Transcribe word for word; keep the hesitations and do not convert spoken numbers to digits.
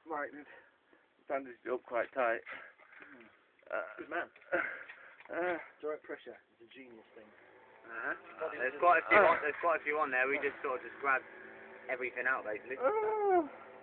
tightened, bandaged it up quite tight. Uh, Good man. Uh, Direct pressure is a genius thing. Uh-huh. There's quite a few. On, there's quite a few on there. We just sort of just grabbed everything out basically. uh,